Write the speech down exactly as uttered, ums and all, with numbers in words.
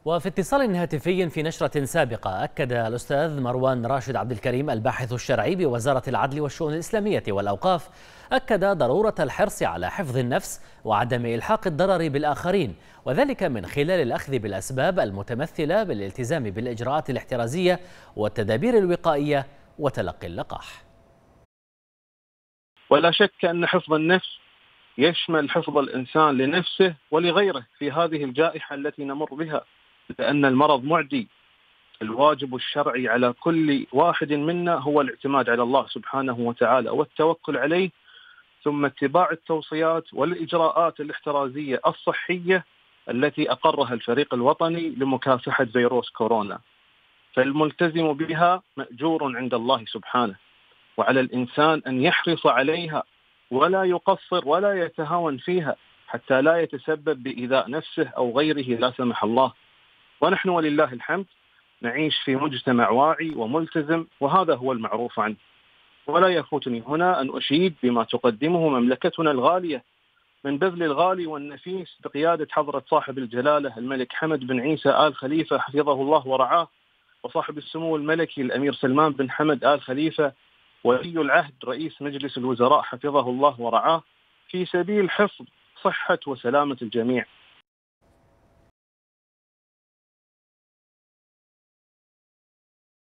وفي اتصال هاتفي في نشرة سابقة أكد الأستاذ مروان راشد عبد الكريم الباحث الشرعي بوزارة العدل والشؤون الإسلامية والأوقاف أكد ضرورة الحرص على حفظ النفس وعدم إلحاق الضرر بالآخرين، وذلك من خلال الأخذ بالأسباب المتمثلة بالالتزام بالإجراءات الاحترازية والتدابير الوقائية وتلقي اللقاح. ولا شك أن حفظ النفس يشمل حفظ الإنسان لنفسه ولغيره في هذه الجائحة التي نمر بها، لأن المرض معدي. الواجب الشرعي على كل واحد منا هو الاعتماد على الله سبحانه وتعالى والتوكل عليه، ثم اتباع التوصيات والإجراءات الاحترازية الصحية التي أقرها الفريق الوطني لمكافحة فيروس كورونا، فالملتزم بها مأجور عند الله سبحانه، وعلى الإنسان أن يحرص عليها ولا يقصر ولا يتهاون فيها حتى لا يتسبب بإيذاء نفسه أو غيره لا سمح الله. ونحن ولله الحمد نعيش في مجتمع واعي وملتزم، وهذا هو المعروف عنه. ولا يفوتني هنا أن أشيد بما تقدمه مملكتنا الغالية من بذل الغالي والنفيس بقيادة حضرة صاحب الجلالة الملك حمد بن عيسى آل خليفة حفظه الله ورعاه، وصاحب السمو الملكي الأمير سلمان بن حمد آل خليفة ولي العهد رئيس مجلس الوزراء حفظه الله ورعاه، في سبيل حفظ صحة وسلامة الجميع.